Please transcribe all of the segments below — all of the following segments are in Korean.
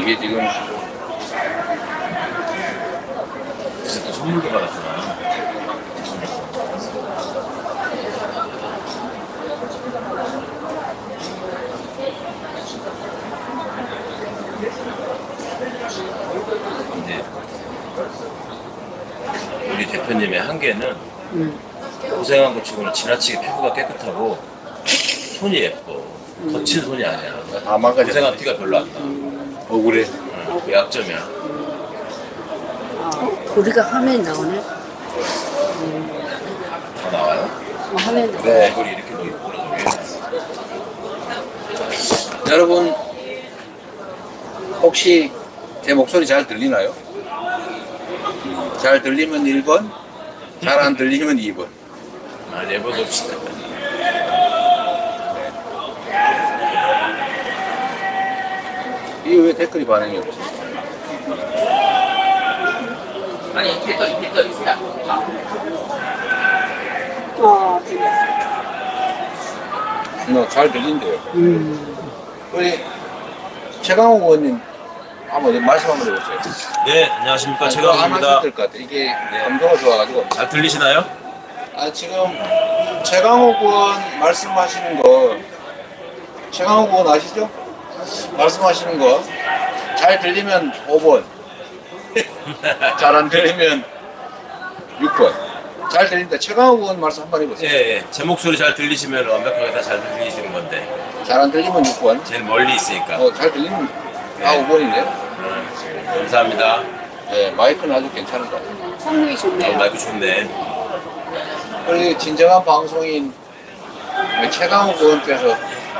이게 지금 무슨 또 선물도 받았구나. 이제 우리 대표님의 한계는 고생한 것 치고는 지나치게 피부가 깨끗하고 손이 예뻐. 거친 손이 아니야. 다 망가져. 고생한 티가 별로 안 나. 억울해. 그 약점이야. 우리가 화면에 나오네. 다 나와요? 화면에 나와. 네. 얼굴이 이렇게 보이구나. 여러분 혹시 제 목소리 잘 들리나요? 잘 들리면 1번, 잘 안 들리면 2번. 아, 내버려둡시다. 이게 왜 댓글이 반응이 없지? 아니, 댓글 있다. 잘 들린대요. 우리 최강욱 의원님 한번 말씀 한번 해보세요. 네, 안녕하십니까. 안 최강욱입니다. 하셔도 될 것 같아요. 이게 감도가 좋아가지고. 잘 들리시나요? 지금 최강욱 의원 말씀하시는 거, 최강욱 의원 아시죠? 말씀하시는 거 잘 들리면 5번, 잘 안 들리면 6번. 잘 들린다. 최강욱 의원 말씀 한번 해보세요. 예, 예. 제 목소리 잘 들리시면 완벽하게 다 잘 들리시는 건데. 잘 안 들리면 6번. 제일 멀리 있으니까. 잘 들리면 다 5번인데요. 감사합니다. 네, 마이크는 아주 괜찮은 것 같아요. 성능이 좋네요. 마이크 좋네. 그리고 진정한 방송인 최강욱 의원께서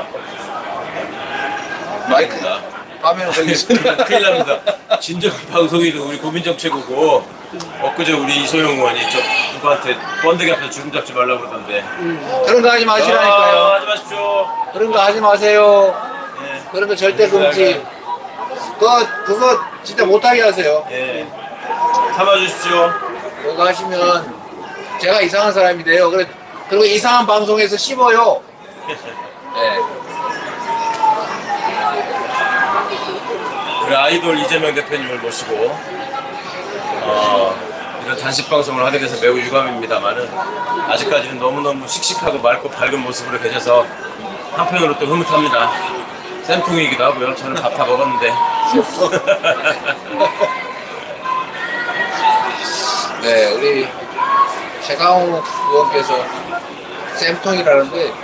마이크 화면 거기 있으니까 큰일 납니다. 진정 방송이도 우리 고민정 최고고, 엊그제 우리 이소영 의원이 저 누구한테 번데기 앞에서 주름 잡지 말라고 그러던데. 그런 거 하지 마시라니까요. 하지 마십시오. 그런 거 하지 마세요. 예. 그런 거 절대 금지. 그거 진짜 못하게 하세요. 예. 참아주십시오. 그거 하시면 제가 이상한 사람이 돼요. 그리고 이상한 방송에서 씹어요. 네. 우리 아이돌 이재명 대표님을 모시고 이런 단식 방송을 하게 돼서 매우 유감입니다만은 아직까지는 너무너무 씩씩하고 맑고 밝은 모습으로 계셔서 한편으로 또 흐뭇합니다. 쌤통이기도 하고요. 저는 밥 다 먹었는데. 네, 우리 최강욱 의원께서 쌤통이라는데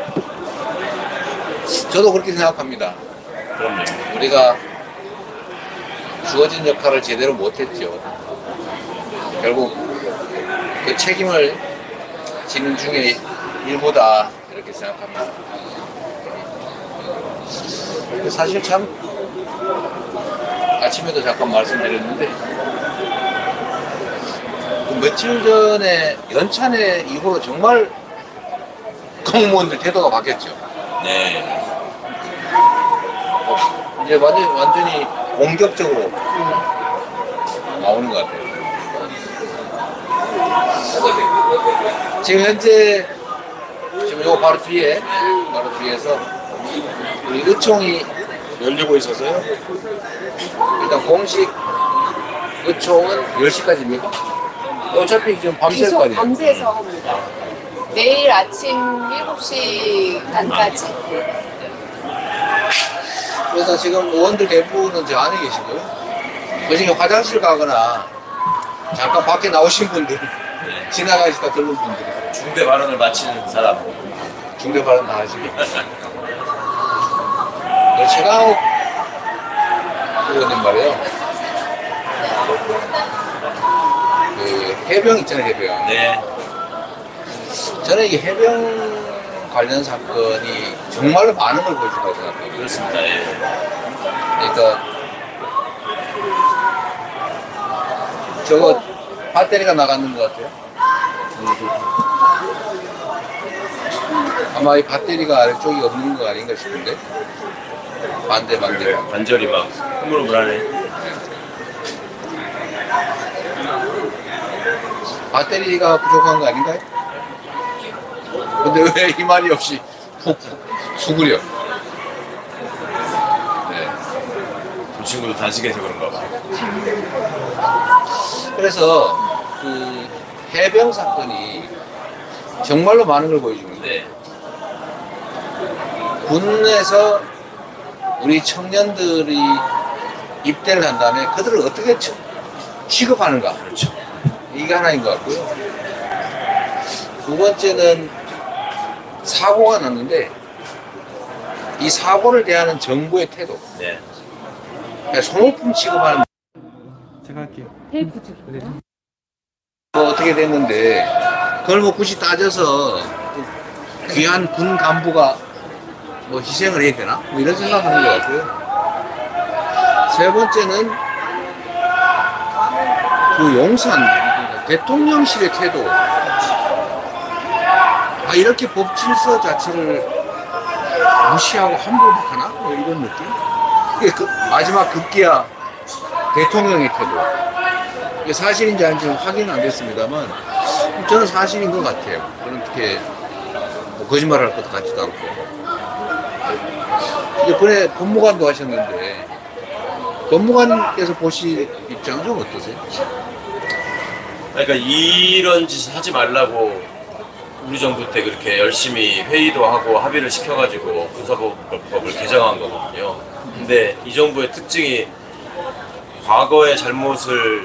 저도 그렇게 생각합니다. 그럼요. 우리가 주어진 역할을 제대로 못했죠. 결국 그 책임을 지는 중에 일부다 이렇게 생각합니다. 사실 참 아침에도 잠깐 말씀드렸는데 그 며칠 전에 연찬회 이후로 정말 공무원들 태도가 바뀌었죠. 네. 이제 완전히 공격적으로 나오는 것 같아요. 지금 현재 요 바로 뒤에서 우리 의총이 열리고 있어서요. 일단 공식 의총은 10시까지입니까? 어차피 지금 밤샐 거 아니에요. 밤새서 합니다. 내일 아침 7시 반까지. 그래서 지금 의원들 대부분은 저 안에 계시고요. 그중에 화장실 가거나 잠깐 밖에 나오신 분들, 지나가시다 들른 분들, 중대 발언을 마치는 사람. 중대 발언 다 하시고. 최강욱 의원님 말이에요. 그 해병 있잖아요, 해병. 네. 저는 이게 해병 관련 사건이 정말로 많은 걸 보여준다고 생각해요. 그렇습니다. 예. 그러니까 저거 배터리가 나갔는 것 같아요. 아마 이 배터리가 아래쪽이 없는 거 아닌가 싶은데 반대 관절이 막 흐물흐물하네. 배터리가 부족한 거 아닌가요? 근데 왜 이 말이 없이 푹 수그려? 네. 그 친구도 단식해서 그런가 봐. 그래서 그 해병 사건이 정말로 많은 걸 보여줍니다. 네. 군에서 우리 청년들이 입대를 한 다음에 그들을 어떻게 취급하는가. 그렇죠. 이게 하나인 것 같고요. 두 번째는 사고가 났는데 이 사고를 대하는 정부의 태도. 네. 그러니까 소모품 취급하는 제가 할게요. 테이프 줄 네. 뭐 어떻게 됐는데 그걸 뭐 굳이 따져서 귀한 군 간부가 뭐 희생을 해야 되나? 뭐 이런 생각하는 것 같고요. 세 번째는 그 용산 대통령실의 태도. 아, 이렇게 법 질서 자체를 무시하고 함부로 하나? 뭐 이런 느낌? 이게 마지막 급기야 대통령의 태도. 이게 사실인지 아닌지는 확인은 안 됐습니다만 저는 사실인 것 같아요. 그렇게 뭐 거짓말을 할 것 같지도 않고. 이제 군에 법무관도 하셨는데 법무관께서 보실 입장은 좀 어떠세요? 그러니까 이런 짓을 하지 말라고 우리 정부 때 그렇게 열심히 회의도 하고 합의를 시켜가지고 군사법을 개정한 거거든요. 근데 이 정부의 특징이 과거의 잘못을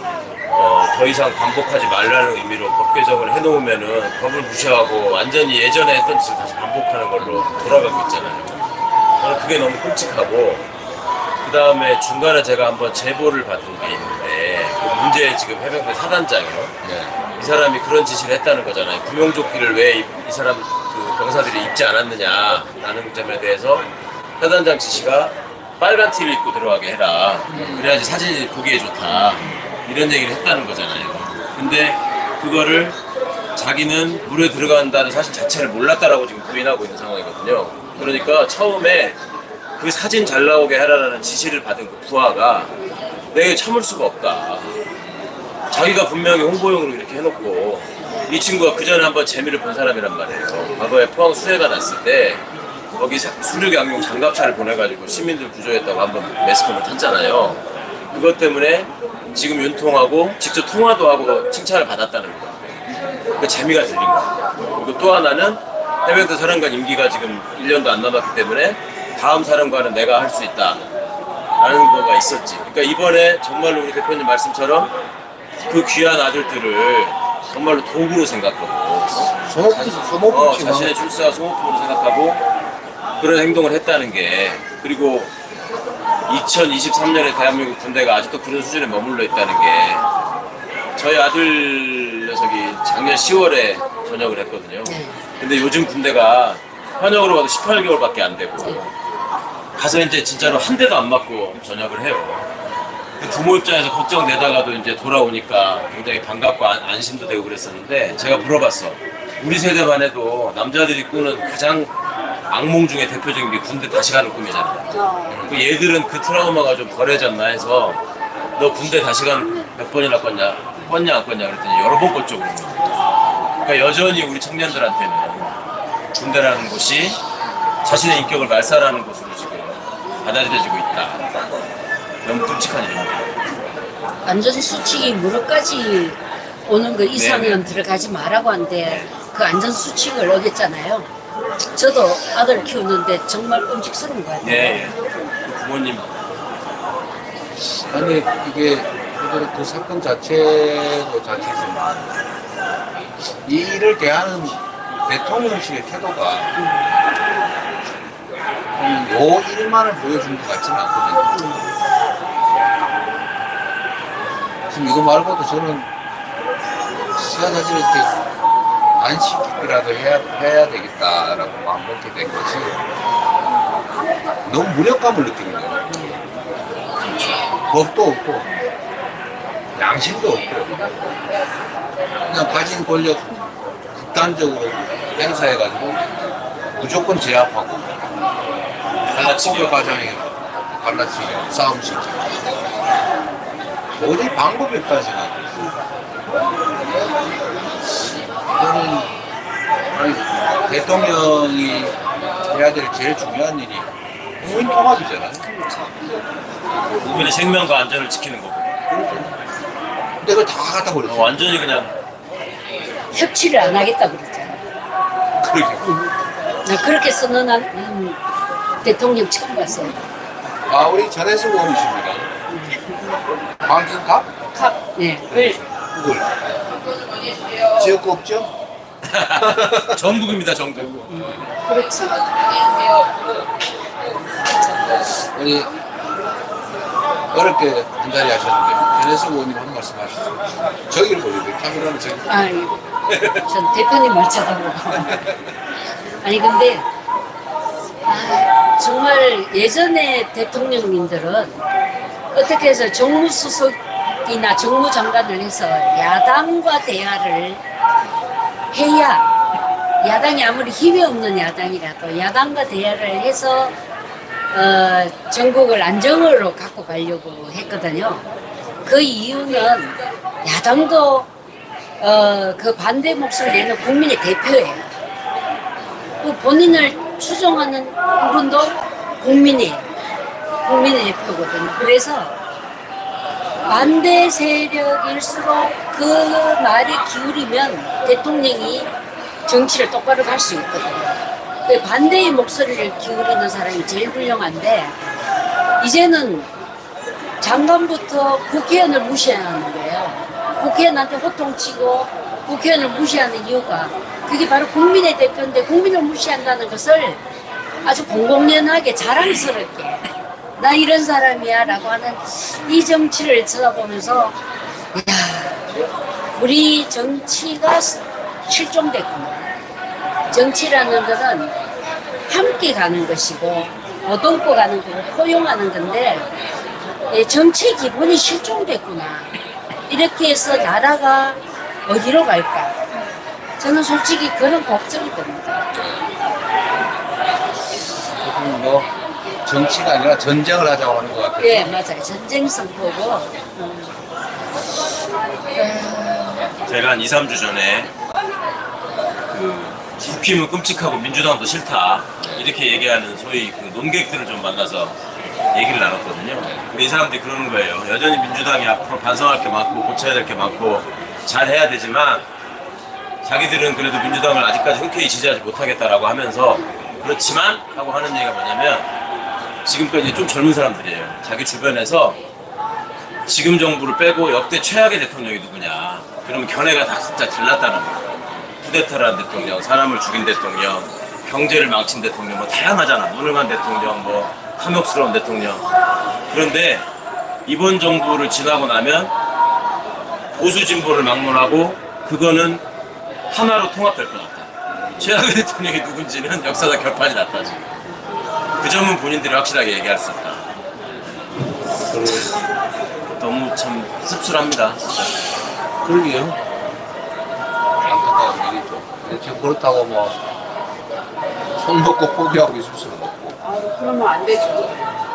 더 이상 반복하지 말라는 의미로 법 개정을 해놓으면은 법을 무시하고 완전히 예전에 했던 짓을 다시 반복하는 걸로 돌아가고 있잖아요. 저는 그게 너무 끔찍하고, 그 다음에 중간에 제가 한번 제보를 받은 게 있는데, 그 문제 지금 해병대 사단장이요. 네. 이 사람이 그런 짓을 했다는 거잖아요. 구명조끼를 왜 이 사람 그 병사들이 입지 않았느냐라는 점에 대해서 사단장 지시가 빨간 티를 입고 들어가게 해라. 그래야지 사진이 보기에 좋다. 이런 얘기를 했다는 거잖아요. 근데 그거를 자기는 물에 들어간다는 사실 자체를 몰랐다라고 지금 부인하고 있는 상황이거든요. 그러니까 처음에 그 사진 잘 나오게 하라는 지시를 받은 그 부하가 내가 참을 수가 없다. 자기가 분명히 홍보용으로 이렇게 해놓고, 이 친구가 그 전에 한번 재미를 본 사람이란 말이에요. 과거에 포항 수해가 났을 때 거기 수륙양용 장갑차를 보내가지고 시민들 구조했다고 한번 매스컴을 탔잖아요. 그것 때문에 지금 윤통하고 직접 통화도 하고 칭찬을 받았다는 거예요. 그 재미가 들린 거예요. 그리고 또 하나는 해병대 사령관 임기가 지금 1년도 안 남았기 때문에 다음 사령관은 내가 할 수 있다 라는 거가 있었지. 그러니까 이번에 정말로 우리 대표님 말씀처럼 그 귀한 아들들을 정말로 도구로 생각하고 소모품 자신의 출세와 소모품으로 생각하고 그런 행동을 했다는 게, 그리고 2023년에 대한민국 군대가 아직도 그런 수준에 머물러 있다는 게, 저희 아들 녀석이 작년 10월에 전역을 했거든요. 근데 요즘 군대가 현역으로 가도 18개월밖에 안 되고 가서 이제 진짜로 한 대도 안 맞고 전역을 해요. 부모 입장에서 걱정되다가도 이제 돌아오니까 굉장히 반갑고 안심도 되고 그랬었는데, 제가 물어봤어. 우리 세대만 해도 남자들이 꾸는 가장 악몽 중에 대표적인 게 군대 다시 가는 꿈이잖아요. 얘들은 그 트라우마가 좀 덜해졌나 해서 너 군대 다시 간 몇 번이나 껐냐? 껐냐 안 껐냐 그랬더니 여러 번 껐죠. 그러니까 여전히 우리 청년들한테는 군대라는 곳이 자신의 인격을 말살하는 곳으로 지금 받아들여지고 있다. 너무 끔찍한 일입니다. 안전수칙이 무릎까지 오는 거 이상은 들어가지 말라고 하는데 그 안전수칙을 어겼잖아요. 저도 아들 키우는데 정말 끔찍스러운 것 같아요. 네, 그 부모님. 아니 이게 그 사건 자체도 자체지만 이 일을 대하는 대통령실의 태도가 요 일만을 보여준 것 같지는 않거든요. 지금 이거 말고도 저는 사실 이렇게 안시키기라도 해야 되겠다라고 마음먹게 된 것이 너무 무력감을 느끼는 거예요. 법도 없고 양심도 없고 그냥 가진 권력 극단적으로 행사해가지고 무조건 제압하고 갈라치기 과정에 갈라치기 싸움시키고 어디 방법이 없다는 생각이 저는 아니, 대통령이 해야 될 제일 중요한 일이 국민 통합이잖아요. 국민의 생명과 안전을 지키는 거고. 근데 그걸 다 갖다 버렸어. 완전히 그냥 협치를 안 하겠다 그랬잖아요. 그러게. 나 그렇게 선언한 대통령 처음 봤어요. 아, 우리 전혜숙 의원이십니다. 광진갑? 네. 그걸. 지역구 없죠? 전국입니다, 전국. 그렇지. 우리 어렵게 한 자리 하셨는데 전혜숙 의원님 한 말씀 하시죠. 저기를 보세요. 카메라는 저기. 아이고, 전 대표님 말 쳐다보고. 아니 근데 정말 예전에 대통령님들은 어떻게 해서 정무수석이나 정무장관을 해서 야당과 대화를 해야, 야당이 아무리 힘이 없는 야당이라도 야당과 대화를 해서 전국을 안정으로 갖고 가려고 했거든요. 그 이유는 야당도 그 반대 목소리를 내는 국민의 대표예요. 그 본인을 추종하는 분도 국민의 대표거든요. 그래서 반대 세력일수록 그 말에 기울이면 대통령이 정치를 똑바로 갈 수 있거든요. 그 반대의 목소리를 기울이는 사람이 제일 훌륭한데, 이제는 장관부터 국회의원을 무시하는 거예요. 국회의원한테 호통치고 국회의원을 무시하는 이유가 그게 바로 국민의 대표인데, 국민을 무시한다는 것을 아주 공공연하게 자랑스럽게 나 이런 사람이야 라고 하는 이 정치를 쳐다보면서, 야, 우리 정치가 실종됐구나. 정치라는 것은 함께 가는 것이고 얻어먹고 가는 거고 포용하는 건데, 정치의 기본이 실종됐구나. 이렇게 해서 나라가 어디로 갈까? 저는 솔직히 그런 걱정이 듭니다. 뭐 정치가 아니라 전쟁을 하자고 하는 것 같아요. 네, 맞아요. 전쟁 선포고. 제가 한 2, 3주 전에 국힘은 끔찍하고 민주당도 싫다 이렇게 얘기하는 소위 그 논객들을 좀 만나서 얘기를 나눴거든요. 근데 이 사람들이 그러는 거예요. 여전히 민주당이 앞으로 반성할 게 많고 고쳐야 될 게 많고 잘해야 되지만 자기들은 그래도 민주당을 아직까지 흔쾌히 지지하지 못하겠다라고 하면서, 그렇지만 하고 하는 얘기가 뭐냐면, 지금까지 좀 젊은 사람들이에요. 자기 주변에서 지금 정부를 빼고 역대 최악의 대통령이 누구냐, 그러면 견해가 다 진짜 달랐다는 거예요. 쿠데타라는 대통령, 사람을 죽인 대통령, 경제를 망친 대통령, 뭐 다양하잖아. 무능한 대통령, 뭐 탐욕스러운 대통령. 그런데 이번 정부를 지나고 나면 보수 진보를 막론하고 그거는 하나로 통합될 것 같아. 최악의 대통령이 누군지는 역사적 결판이 났다 지금. 그 점은 본인들이 확실하게 얘기할 수 있다. 너무 참 씁쓸합니다, 진짜. 그러게요. 안타까운 일이죠. 지금 그렇다고 뭐 손 놓고 포기하고 있을 수는 없고. 그러면 안 되죠.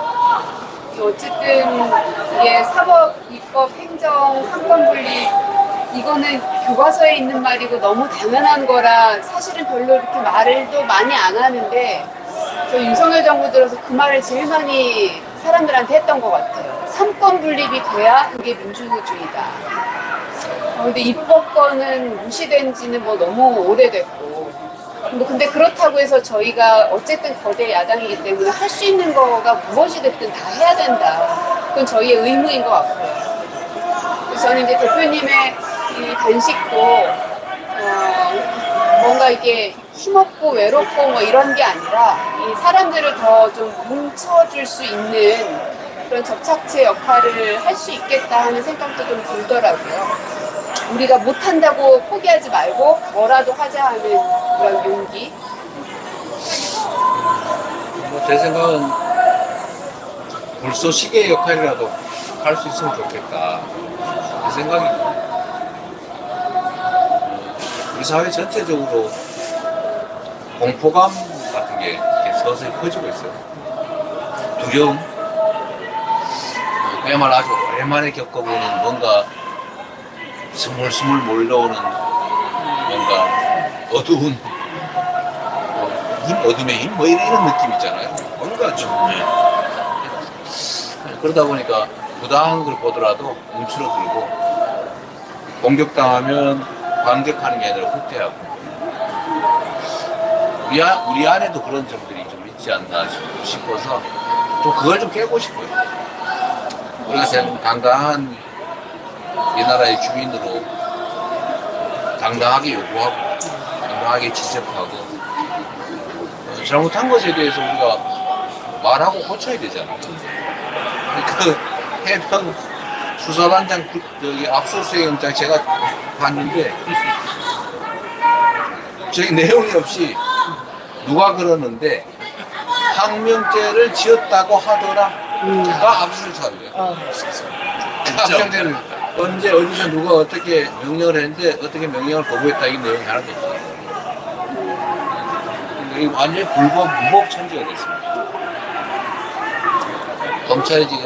어쨌든 이게 사법, 입법, 행정, 상권 분립, 이거는 교과서에 있는 말이고 너무 당연한 거라 사실은 별로 이렇게 말도 많이 안 하는데, 저 윤석열 정부 들어서 그 말을 제일 많이 사람들한테 했던 것 같아요. 삼권 분립이 돼야 그게 민주주의다. 근데 입법권은 무시된 지는 뭐 너무 오래됐고, 근데 그렇다고 해서 저희가 어쨌든 거대 야당이기 때문에 할 수 있는 거가 무엇이 됐든 다 해야 된다. 그건 저희의 의무인 것 같고요. 그래서 저는 이제 대표님의 이 단식도 뭔가 이게 힘없고 외롭고 뭐 이런 게 아니라 이 사람들을 더 좀 뭉쳐줄 수 있는 그런 접착제 역할을 할 수 있겠다 하는 생각도 좀 들더라고요. 우리가 못한다고 포기하지 말고 뭐라도 하자 하는 그런 용기. 제 생각은 불쏘시개의 역할이라도 할 수 있으면 좋겠다. 그 생각이. 우리 사회 전체적으로 공포감 같은 게 이렇게 서서히 퍼지고 있어요. 두려움. 그야말로 아주 오랜만에 겪어보는 뭔가 스물스물 몰려오는 뭔가 어두운 힘, 어둠의 힘, 뭐 이런 느낌 있잖아요. 뭔가 그렇죠. 네. 그러다 보니까 부당한 걸 보더라도 움츠러들고 공격당하면 반격하는 게 아니라 후퇴하고 우리 안에도 그런 점들이 좀 있지 않나 싶어서 좀 그걸 좀 깨고 싶어요. 우리가 당당한 이 나라의 주민으로 당당하게 요구하고 당당하게 지적하고 잘못한 것에 대해서 우리가 말하고 고쳐야 되잖아요. 그 해병 수사단장 저기 압수수색 영장 제가 봤는데 저기 내용이 없이 누가 그러는데 항명죄를 지었다고 하더라가 압수수색이에요. 압수수색은 언제 어디서 누가 어떻게 명령을 했는데 어떻게 명령을 거부했다 이 내용이 하나도 없어요. 이거 완전히 불법 무법 천지가 됐습니다. 검찰이 지금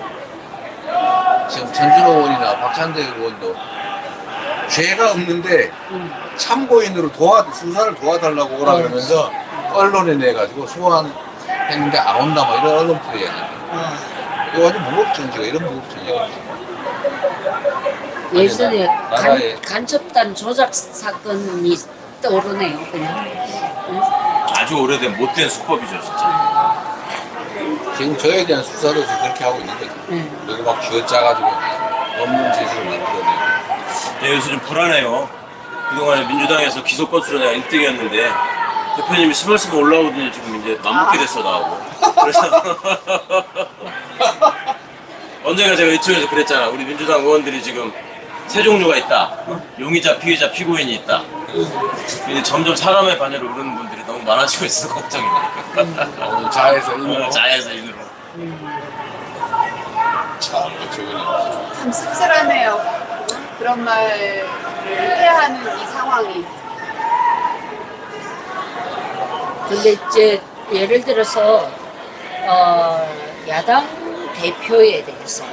지금 전준호 의원이나 박찬대 의원도 죄가 없는데 참고인으로 수사를 도와달라고 오라 그러면서 언론에 내가지고 소환했는데 안 온다 뭐 이런 언론들이 얘기해요. 이거 완전 무법천지가 이런 무법천지가 예전에 나라의 간첩단 조작 사건이 떠오르네요. 그냥 아주 오래된 못된 수법이죠 진짜. 지금 저에 대한 수사도 지금 그렇게 하고 있는 거죠. 여기 막 쥐어짜가지고 없는 짓을 만들어내고. 네, 요새 좀 불안해요. 그동안에 민주당에서 기소 건수로 내가 1등이었는데 대표님이 스멀스멀 올라오더니 지금 이제 맘먹게 됐어 나하고. 그래서 언젠가 제가 이쪽에서 그랬잖아. 우리 민주당 의원들이 지금 세 종류가 있다. 용의자, 피의자, 피고인이 있다. 근데 점점 사람의 반열을 오르는 분들이 너무 많아지고 있어 걱정이다. 자에서 인으로. 자에서 인으로. 참, 저거는. 참 씁쓸하네요. 그런 말을 해야 하는 이 상황이. 근데 이제 예를 들어서 야당 대표에 대해서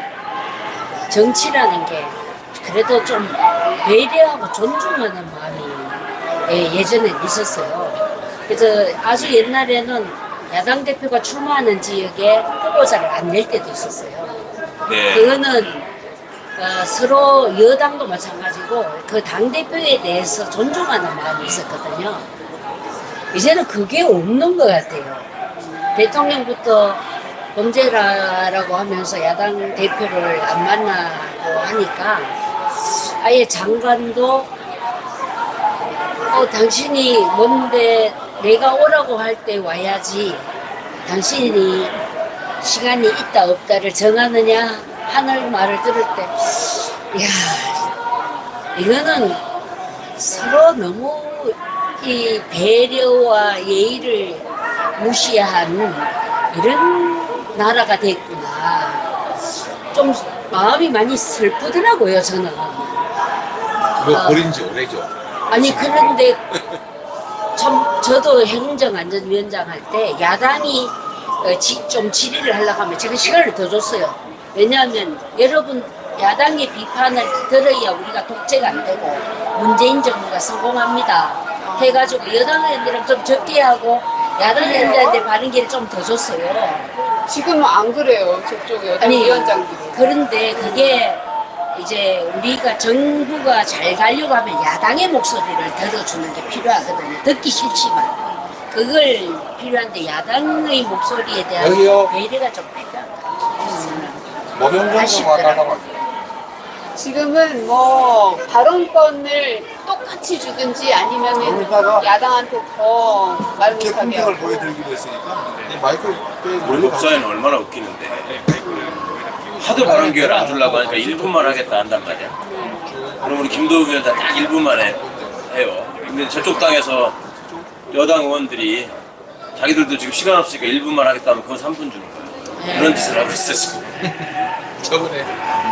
정치라는 게 그래도 좀 배려하고 존중하는 마음이 예전에 있었어요. 그래서 아주 옛날에는 야당 대표가 출마하는 지역에 후보자를 안 낼 때도 있었어요. 네. 그거는 서로 여당도 마찬가지고 그 당대표에 대해서 존중하는 마음이 있었거든요. 이제는 그게 없는 것 같아요. 대통령부터 범죄라고 하면서 야당 대표를 안 만나고 하니까 아예 장관도 당신이 뭔데 내가 오라고 할 때 와야지 당신이 시간이 있다 없다를 정하느냐 하는 말을 들을 때 이야 이거는 서로 너무 이 배려와 예의를 무시한 이런 나라가 됐구나. 좀 마음이 많이 슬프더라고요 저는. 그거 버린 지 오래죠. 아니 그런데 저도 행정안전위원장 할 때 야당이 좀 질의를 하려고 하면 제가 시간을 더 줬어요. 왜냐하면 여러분 야당의 비판을 들어야 우리가 독재가 안 되고 문재인 정부가 성공합니다 해가지고 여당 의원들은 좀 적게 하고 야당 의원들한테 바른 기회를 좀 더 줬어요. 지금은 안 그래요. 저쪽 여당 아니 위원장들이. 그런데 그게 이제 우리가 정부가 잘 가려고 하면 야당의 목소리를 들어주는 게 필요하거든요. 듣기 싫지만 그걸 필요한데 야당의 목소리에 대한 여기요. 배려가 좀 필요하다. 모병정도 와달라고 하죠. 지금은 뭐 발언권을 똑같이 주든지 아니면은 거기다가 야당한테 더 말 못하게 풍경을 하고. 보여드리기로 했으니까 마이크 월급 사회는 얼마나 웃기는데 하도 발언 기회를 안 주려고 하니까 1분만 하겠다 한단 말이야. 그럼 우리 김도우 위원장 딱 1분만 해요. 근데 저쪽 당에서 여당 의원들이 자기들도 지금 시간 없으니까 1분만 하겠다 하면 그건 3분 주는 거야. 그런 짓을 하고 있어 지금. 저번에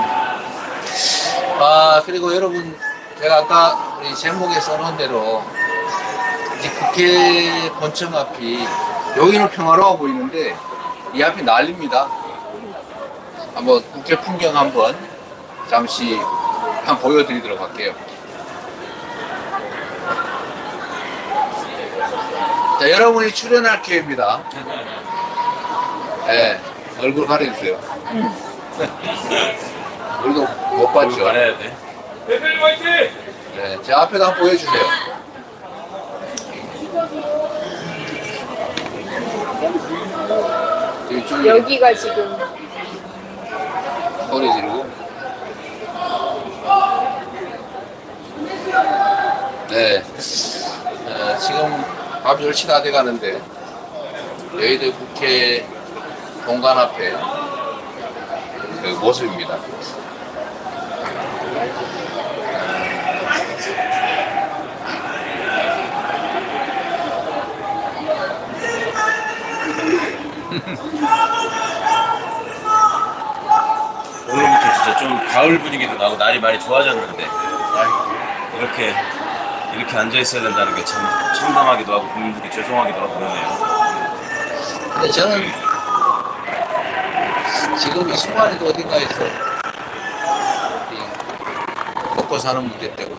그리고 여러분 제가 아까 우리 제목에 써놓은 대로 이제 국회 본청 앞이 여기는 평화로워 보이는데 이 앞이 난립니다. 한번 국회 풍경 한번 잠시 한번 보여드리도록 할게요. 자, 여러분이 출연할 기회입니다. 네, 얼굴 가려주세요. 우리도 못 봤죠. 가려야 돼. 네, 제 앞에다 한번 보여주세요. 이쪽에 여기가 지금 소리 지르고. 네, 지금 밤 10시 다 돼가는데 여의도 국회 본관 앞에 그 모습입니다. 오늘부터 진짜 좀 가을 분위기도 나고 날이 많이 좋아졌는데 이렇게 앉아 있어야 된다는 게 참 참담하기도 하고 국민들이 죄송하기도 하고 그러네요. 근데 저는 지금 이 순간에도 어딘가에서 이 먹고 사는 문제 때문에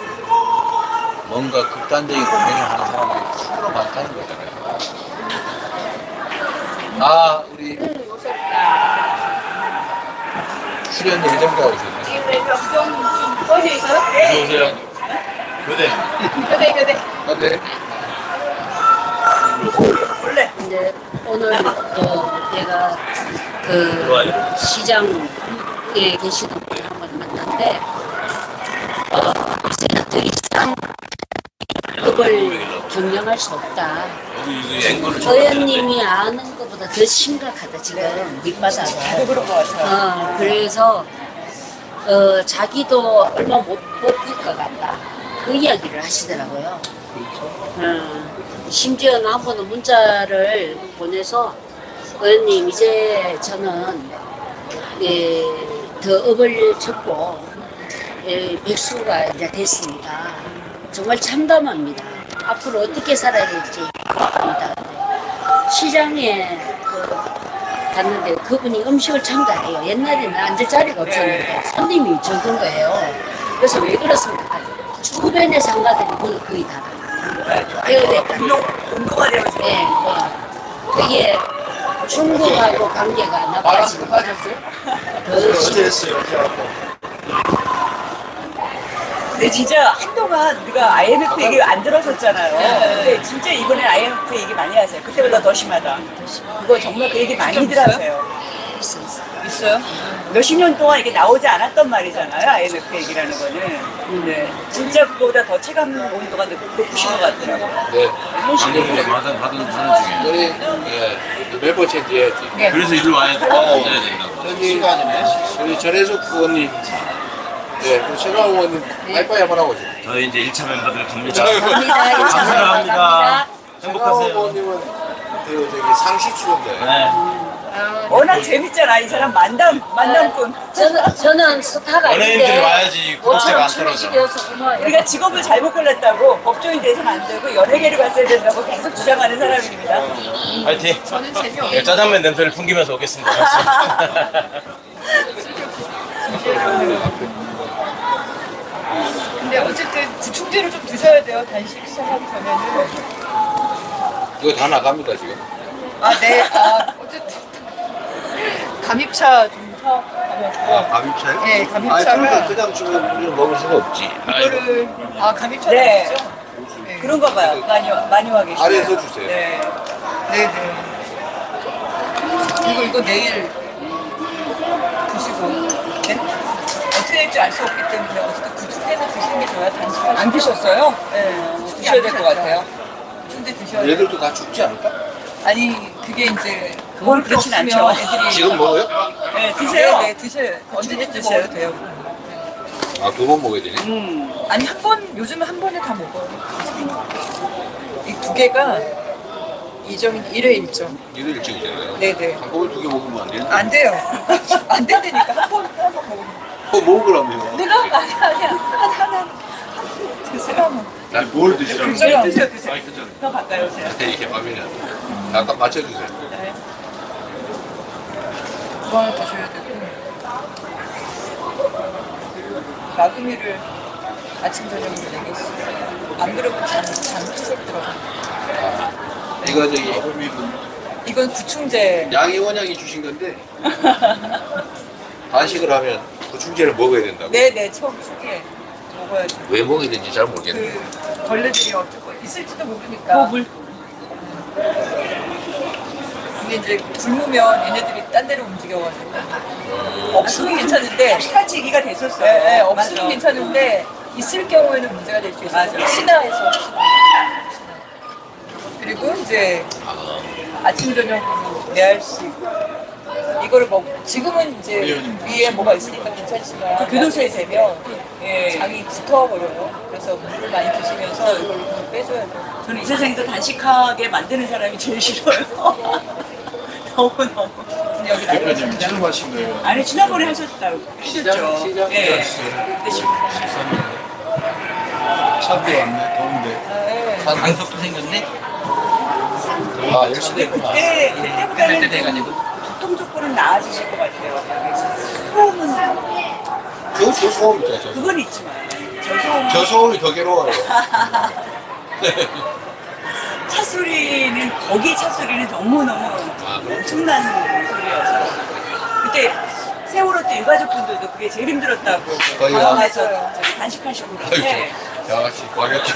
뭔가 극단적인 고민을 하는 사람들이 충분히 많다는 거잖아요. 아, 우리 출연 예정자 오셨네. 어디 있어요? 어서 오세요. 교대. 근데 이제 오늘 또 내가 그 시장에 계시는 분을 한번 만났는데 이제는 더 이상 그걸 경영할 수 없다. 여기 앵글을 의원님이 아는 것보다 더 심각하다 지금 밑바닥은. 그런 것 같아요. 그래서 자기도 얼마 못 버틸 것 같다. 그 이야기를 하시더라고요. 심지어 한 번은 문자를 보내서 의원님 이제 저는 더 업을 접고 백수가 이제 됐습니다. 정말 참담합니다. 앞으로 어떻게 살아야 될지 고민합니다. 시장에 갔는데 그분이 음식을 참 잘해요. 옛날에는 앉을 자리가 없었는데 손님이 적은 거예요. 그래서 왜 그렇습니까? 주변의 상가들이 거의 다 운동화 되면 네, 그게 중국하고 관계가 나빠지고 더 심했어요. 근데 진짜 한동안 우리가 IMF 얘기 안 들었었잖아요. 근데 진짜 이번에 IMF 얘기 많이 하세요. 그때보다 더 심하다. 그거 정말 그 얘기 많이들 하세요. 있어요? 몇십 년 동안 이게 나오지 않았던 말이잖아요. IMF 얘기라는 거는. 네. 진짜 그거보다 더 체감 온도가 높으신 것 같더라고요. 네, 방금 하던 사람 중에. 우리 멤버 체인지 해야지. 그래서 일로 와야 된다고. 우리 전혜숙 의원님, 네, 그리고 최강 의원님 하이파이 한번 하고 오세요. 저희 이제 1차 멤버들 갑니다. 감사합니다. 감사합니다. 최강 행복하세요. 의원님은 그 저기 상시 출연자. 네. 워낙 재밌잖아. 이 사람 만담꾼. 저는 스타가 연예인들이 아닌데 와야지 구독자가 안 떨어져. 우리가 직업을 잘못 골랐다고 법조인 돼서는 안 되고 연예계를 갔어야 된다고 계속 주장하는 사람입니다. 파이팅. 저는 재미없는 네, 짜장면 냄새를 풍기면서 오겠습니다. 근데 어쨌든 구충제를 좀 드셔야 돼요. 단식 시작하기 전에는. 이거 다 나갑니다 지금. 네. 어쨌든 감입차 좀 사가면서. 감입차요? 네, 감입차가. 아니, 그러니까 그냥 주면 우리는 먹을 수가 없지. 이거를 감입차 네. 네. 그런가 봐요. 많이 와 계시죠. 아래에서 주세요. 네. 네네. 이거 내일 드시고. 네? 어떻게 될지 알 수 없기 때문에 어쨌든 구충제는 드시는 게 좋아요. 단식을 안 드셨어요? 네. 드셔야 될 것 같아요. 구충제 드셔야 돼요. 얘들도 다 죽지 않을까? 아니 그게 이제 그건 그렇진 않죠. 애들이 지금 먹어요? 네 드세요. 네 드셔요. 언제든 드셔도 돼요. 아, 2번 먹어야 되네. 아니 요즘에 한 번에 다 먹어요. 이 두 개가 1회 1점. 일을 일찍이잖아요. 네네. 한꺼번에 2개 먹으면 안 되는데. 안 돼요. 안 된다니까 한 번 먹으면. 먹으라며. 내가 아니야. 하나 드세요. 뭘 드시라고? 드세요. 더 가까이 오세요. 이렇게 하면 약간 맞춰주세요. 네. 그거 하나 드셔야 되고 마구미를 아침 저녁으로 내겠어요. 안 그러면 잠 투석 들어가. 이거 저기 이건 구충제. 양 의원장이 주신 건데 단식을 하면 구충제를 먹어야 된다고. 네네, 처음 초기에 먹어야지. 왜 먹어야 되는지 잘 모르겠네. 그 벌레들이 어쩌고 있을지도 모르니까. 물. 근데 이제 굶으면 얘네들이 딴 데로 움직여가지고 없으면 괜찮은데 스타치 얘기가 됐었어요. 네, 없으면 괜찮은데 있을 경우에는 문제가 될 수 있어요. 맞아. 신화에서. 그리고 이제 아침 저녁으로 4알씩 이거를 지금은 이제 위에 뭐가 있으니까 괜찮지만 그 교도소에 되면 장이 붙어버려요. 그래서 물을 많이 드시면서 이걸 빼줘야 돼요. 저는 이 세상에서 단식하게 만드는 사람이 제일 싫어요. 너무너무. 여기 대표님 지금 하신 거예요? 아니 지난번에 하셨다고 하셨죠. 시장 예. 차도 왔네. 더운데. 강석도 생겼네? 아 열심히 근데 했구나. 그때보다는 돼가지고. 교통 조건은 나아지실 것 같아요. 소음은 저 소음 있죠. 저 그건 있지만 저소음 저 소음이 더 괴로워요. 차 소리는 거기 차 소리는 너무너무 엄청난 소리여서 그때 세월호 때 유가족분들도 그게 제일 힘들었다고 거기가? 방황해서 단식하시고 그런데 양아치 과격해.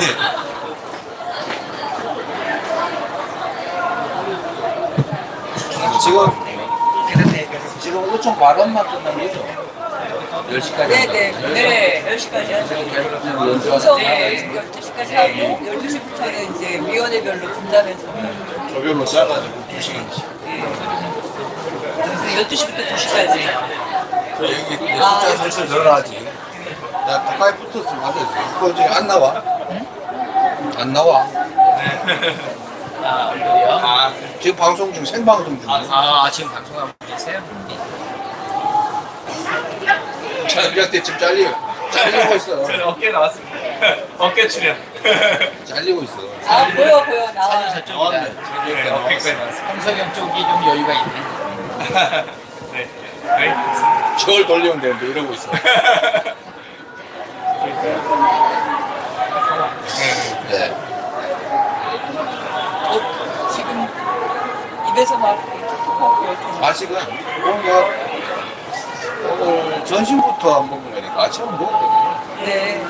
지금 의총 발언만 끝난 거죠? 10시까지. 네네 10시까지 하죠. 연주하서 네, 12시까지 하고 12시부터는 이제 위원회별로 분담해서 조별로 짜가지고 2시간씩. 12시부터 2시까지 여기 숫자 슬슬 늘어나지. 야, 가까이 붙었으면 안 되지. 그거 지금 안 나와? 안 나와. 아, 얼굴이요? 지금 방송 중, 생방송 중. 지금 방송하고 계세요? 자기한테 지금 잘리고 있어. 저는 어깨 나왔습니다. 어깨 출연. 잘리고 있어. 보여 나와 사진 저쪽이다. 네, 어깨까지 나왔습니다. 홍석영 쪽이 좀 여유가 있네. 네. 알겠습니다. 저걸 돌리면 되는데 이러고 있어. 네. 지금 입에서 막 톡톡하고 이렇게 아직은 뭔가 오늘 점심부터 안 먹은 거니까 아침은 먹었거든요. 네.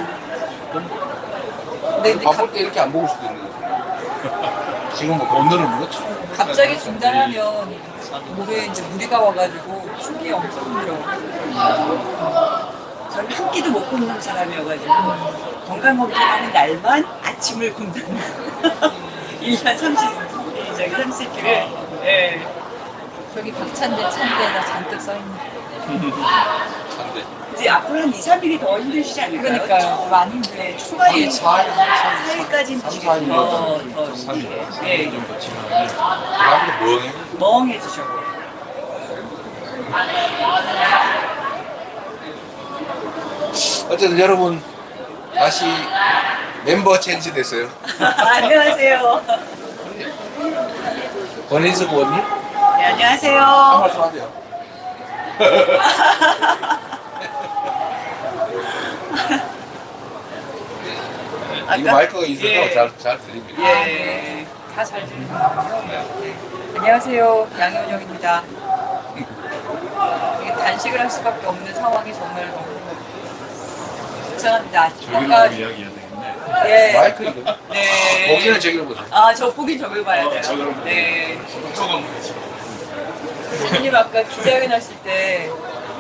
근데 밥볼 때 이렇게 안 먹을 수도 있는 거죠. 지금 뭐 오늘은 그렇죠. 갑자기 중단하면 목에 이제 무리가 와가지고 숨기 엄청 힘들어요. 저는 한 끼도 못 굶는 사람이어가지고 건강 검진하는 날만 아침을 굶는 1년 30일을 예. 저기 박찬대 찬대에다 잔뜩 써있는 근데 이제 앞으로 한 2, 3일이 더 힘드시지 않을까요? 그러니까요. 많이 힘들어요. 초반에 4일까지는 4일 더 예. 정도 지나면 사람도 뭐해? 멍해지셔. 어쨌든 여러분 다시 멤버 체인지 됐어요. 안녕하세요. 권인숙 의원님 네, 안녕하세요. 한 말씀 하세요. 이거 마이크가 있어서 잘 들립니다. 예, 다 잘 들립니다. 안녕하세요, 양현영입니다. 이게 단식을 할 수밖에 없는 상황이 정말 너무 속상합니다. 아까 이야기해야 되겠네. 예, 마이크 이거. 네. 보기는 저기로 보세요. 저 보긴 저걸 봐야 돼요. 저걸 봐야 네. 조금 그렇죠. 선생님 아까 기자회견 하실 때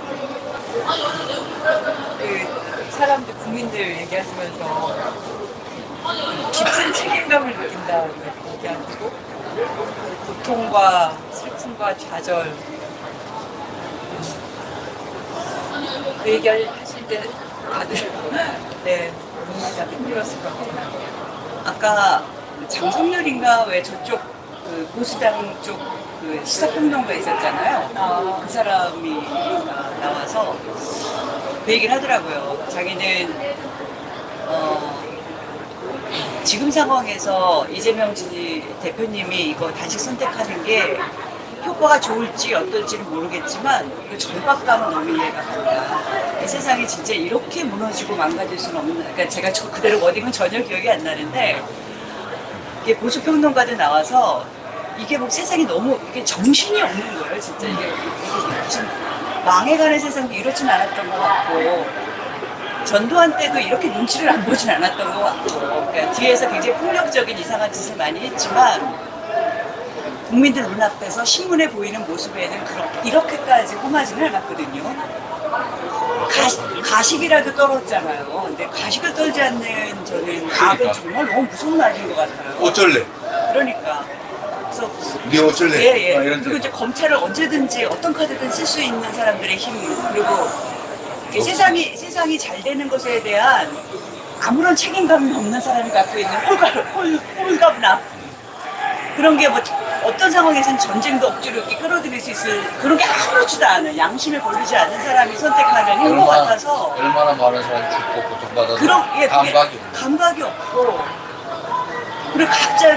그 사람들 국민들 얘기하시면서 깊은 책임감을 느낀다 이렇게 얘기하시고 고통과 슬픔과 좌절 그 얘기 하실 때 다들 네 눈물이 다 힘들었을 것 같아요. 아까 장성렬인가 왜 저쪽 그 보수당 쪽 그 시사평론가 있었잖아요. 그 사람이 나와서 그 얘기를 하더라고요. 자기는 지금 상황에서 이재명 대표님이 이거 단식 선택하는 게 효과가 좋을지 어떨지는 모르겠지만 그 절박감은 너무 이해가 간다. 이 세상이 진짜 이렇게 무너지고 망가질 수는 없는. 그러니까 제가 그대로 워딩은 전혀 기억이 안 나는데 이게 보수 평론가들 나와서 이게 뭐 세상이 너무 이게 정신이 없는 거예요, 진짜. 이게 무슨 망해가는 세상도 이렇진 않았던 것 같고, 전두환 때도 이렇게 눈치를 안 보진 않았던 것 같고, 그러니까 뒤에서 굉장히 폭력적인 이상한 짓을 많이 했지만, 국민들 눈앞에서 신문에 보이는 모습에는 이렇게까지 험하지는 않았거든요. 가식이라도 떨었잖아요. 근데 가식을 떨지 않는 저는 악은 정말 너무 무서운 말인 것 같아요. 어쩔래? 그러니까. 그래서 네 어쩔래? 예, 예. 막 이런 그리고 이제 검찰을 언제든지 어떤 카드든 쓸 수 있는 사람들의 힘, 그리고 이게 세상이 잘 되는 것에 대한 아무런 책임감이 없는 사람이 갖고 있는 홀가분함. 그런 게 뭐 어떤 상황에서는 전쟁도 억지로 이렇게 끌어들일 수 있을 그런 게 아무렇지도 않은 양심에 걸리지 않는 사람이 선택하는 행보 같아서 얼마나 많은 사람이 죽고 고통받아도 그런 예, 그게 감각이 없는. 감각이 없고 그리고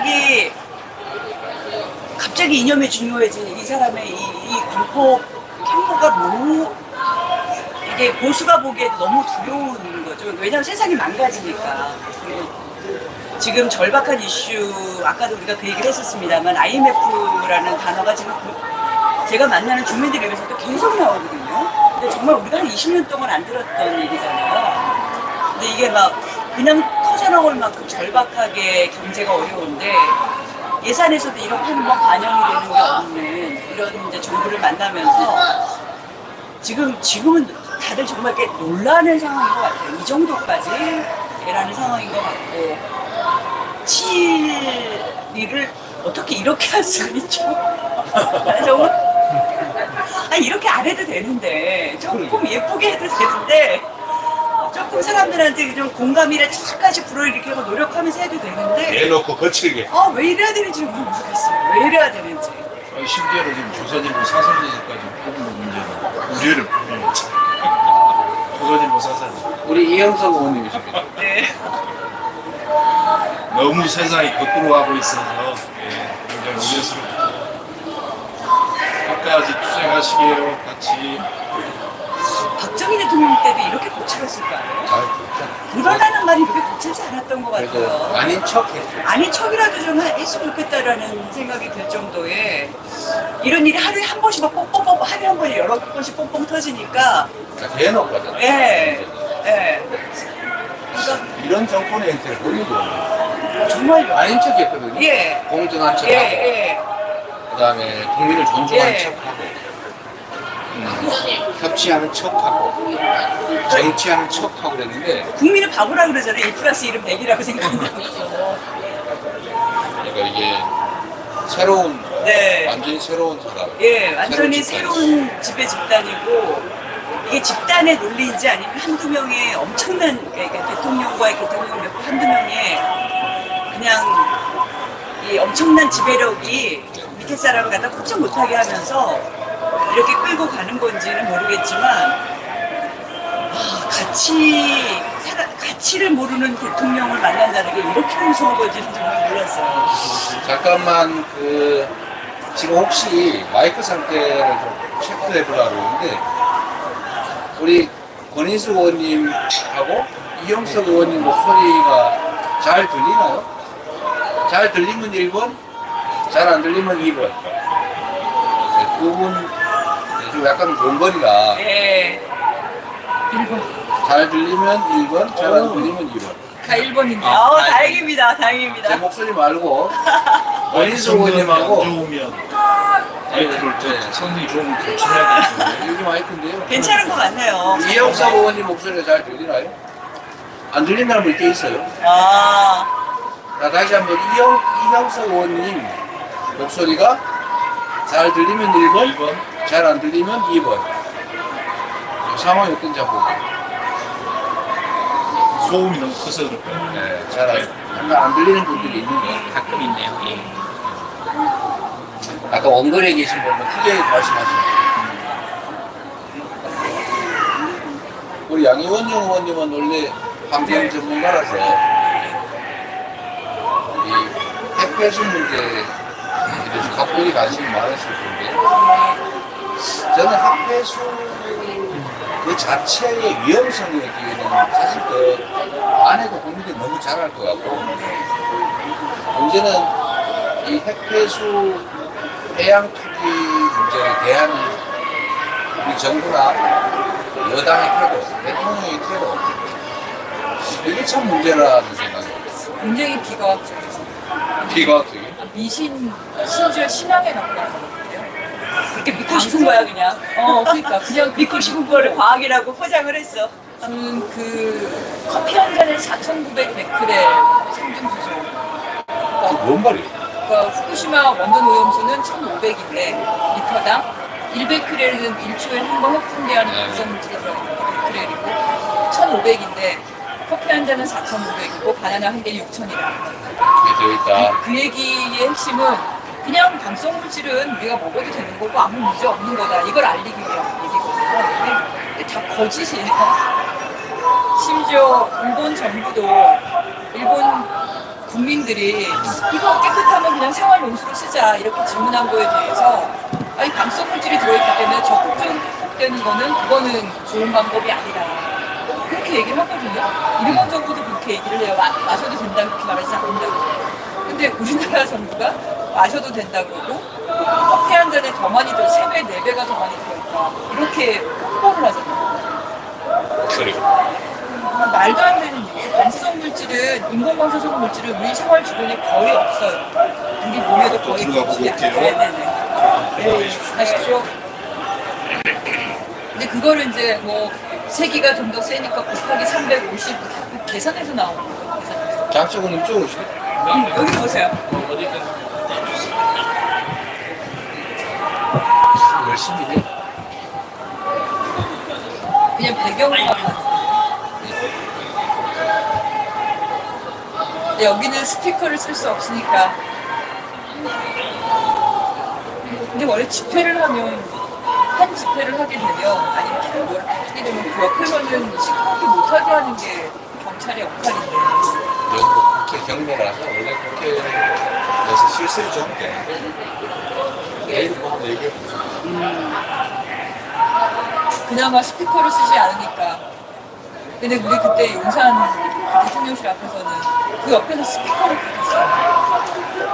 갑자기 이념에 중요해진 이 사람의 이 공포 행보가 너무 이게 보수가 보기에도 너무 두려운 거죠. 왜냐하면 세상이 망가지니까. 그리고 지금 절박한 이슈, 아까도 우리가 그 얘기를 했었습니다만 IMF라는 단어가 지금 제가 만나는 주민들 입에서도 계속 나오거든요. 근데 정말 우리가 한 20년 동안 안 들었던 얘기잖아요. 근데 이게 막 그냥 터져나올 만큼 절박하게 경제가 어려운데 예산에서도 이런 한번 반영이 되는 게 없는 이런 이제 정부를 만나면서 지금은 다들 정말 이렇게 놀라는 상황인 것 같아요. 이 정도까지 라는 상황인 것 같고 치리를 어떻게 이렇게 할 수가 있죠? 정말 이렇게 안 해도 되는데 조금 예쁘게 해도 되는데 조금 사람들한테 좀 공감이나 착까지 불어일으키고 노력하면서 해도 되는데 내놓고 거칠게. 왜 이래야 되는지 모르겠어요. 왜 이래야 되는지. 심지어는 지금 조선일보 사설까지 뽑는 문제가 우려를 조선일보 사설 우리 이영석 의원님이십니다. 네. 너무 세상이 거꾸로 가고 있어서 굉장히 우려스럽고 끝까지 투쟁하시게요. 같이. 박정희 대통령 때도 이렇게 거칠었을까요? 그러라는 말이 이렇게 거칠지 않았던 것 그래도 같아요. 아닌 척했죠. 아닌 척이라도 좀 했으면 좋겠다라는 생각이 들 정도의 이런 일이 하루에 한 번씩 막 뽕뽕뽕 하루에 한 번이 여러 번씩 뽕뽕 터지니까 대놓고잖아요. 예. 그러니까 이런 정권의 행태를 보이도 없는. 정말요. 아닌 척했거든요. 예. 공정한 척하고, 예. 그다음에 국민을 존중하는 예. 척하고, 협치하는 척하고, 정치하는 척하고 그랬는데, 국민은 바보라 그러잖아요. 1+1은 100이라고 생각한다고. 그러니까 이게 새로운, 네. 완전히 새로운 사람. 예, 완전히 새로운 새로운 지배 집단이고 이게 집단의 논리인지 아니면 한두 명의 엄청난 그러니까 대통령과의 대통령 몇 한두 명의 그냥 이 엄청난 지배력이 밑에 사람을 갖다 꼼짝 못하게 하면서 이렇게 끌고 가는 건지는 모르겠지만 가치를 모르는 대통령을 만난다는 게 이렇게 무서운 건지는 정말 몰랐어요. 잠깐만 지금 혹시 마이크 상태를 좀 체크해 보려고 하는데 우리 권인수 의원님하고 이영석 의원님 목소리가 잘 들리나요? 잘 들리면 1번, 잘 안 들리면 2번. 두 분 좀 약간 원거리라 예. 잘 들리면 1번, 잘 안 들리면 2번. 다 1번인데. 다행입니다. 다행입니다. 제 목소리 말고 권인수 의원님하고 좋으면 마이크를 성능이 좋으면 교체해야 여기 마이크인데요. 괜찮은 것 같네요. 이영석 의원님 목소리가 잘 들리나요? 안 들린다는 분 꽤 있어요. 자, 다시 한번 이영석 의원님 목소리가 잘 들리면 1번, 잘 안 들리면 2번. 상황이 어떤지 한번 볼게요. 소음이 너무 커서 그럴까요? 네, 잘 안 들리는 분들이 있는 거예요. 가끔 있네요. 예. 아까 원거리에 계신 분은 크게 말씀하시네요. 우리 양희원영 의원님은 원래 환경 전문가라서 이 핵폐수 문제에 각별히 관심이 많으실 텐데 저는 핵폐수 그 자체의 위험성에 대해서는 사실 안 해도 국민들이 너무 잘 알 것 같고 문제는 이 핵폐수 해양 투기 문제를 대하는 우리 정부나 여당의 태도, 대통령의 태도, 이게 참 문제라는 생각이 들어요. 굉장히 비과학적이죠. 비과학적인. 미신, 심지어 신앙에 가까운 것 같아요. 그렇게 믿고 싶은 거야, 그냥. 그러니까. 그냥 믿고 싶은 거를 과학이라고 포장을 했어. 저는 그 커피 한 잔에 4,900 베크렐 생중수소. 뭔 말이에요? 그러니까 후쿠시마 원전 오염수는 1,500인데 리터당 1베크렐은 1초에 한 번 흡분되는 구성물질이 들어있는 베크렐이고 1,500인데 커피 한 잔은 4,500이고 바나나 한 개에 6,000이라는 그게 되어있다. 그 얘기의 핵심은 그냥 방성 물질은 우리가 먹어도 되는 거고 아무 문제 없는 거다. 이걸 알리기 위한 얘기거든요. 근데 다 거짓이에요. 심지어 일본 정부도 일본 국민들이 이거 깨끗하면 그냥 생활용수로 쓰자 이렇게 질문한 거에 대해서 아니 방성 물질이 들어있기 때문에 적극적으로 회복되는 거는 그거는 좋은 방법이 아니다. 그렇게 얘기를 하거든요. 일본 정부도 그렇게 얘기를 해요. 마셔도 된다 그렇게 말하지 않는다고. 근데 우리나라 정부가 마셔도 된다 그러고 커피 한 잔에 더 많이 들어 3배, 4배가 더 많이 들어있다. 이렇게 홍보를 하잖아요. 말도 안 되는 얘기. 방사성 물질은 인공방사성 물질은 우리 생활 주변에 거의 없어요. 우리 몸에도 거의 없어요. 네네네. 네, 하십시오. 근데 그거를 이제 뭐 세기가 좀 더 세니까 곱하기 350 계산해서 나오는 거예요. 장점은 이쪽으로 오시네. 여기 보세요. 열심히 해. 그냥 배경만. 근데 여기는 스피커를 쓸 수 없으니까. 근데 원래 집회를 하면 한 집회를 하게 되면 아니면 한 뭘 하게 되면 그 옆에서는 시끄럽게 못하게 하는 게 경찰의 역할인데. 여기 국회 경매라서 원래 국회에서 실수를 좀 하면 되는데 내일 뭐 한번 얘기해보자. 그나마 스피커를 쓰지 않으니까. 근데 우리 그때 용산 그 대통령실 앞에서는 그 옆에서 스피커를 켰어요.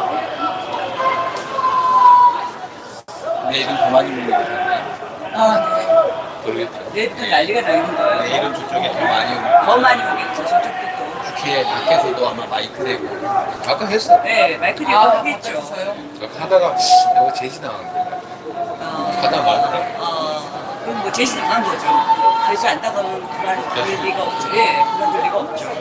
내일은 더 많이 물리고 있네. 아, 네. 모르겠다. 내일부터 난리가 나는 거예요. 내일은 저쪽에 더 많이 오고 더 많이 오겠죠, 저쪽도 또. 국회 밖에서도 아마 마이크 대고 아까 했어. 네, 마이크 대고 하겠죠. 하다가 내가 제지 나왔는데 하다 말고 그럼 뭐 제시 당한 거죠. 제시 안 당하면 그럴 리가 없죠. 예, 그럴 리가 없죠.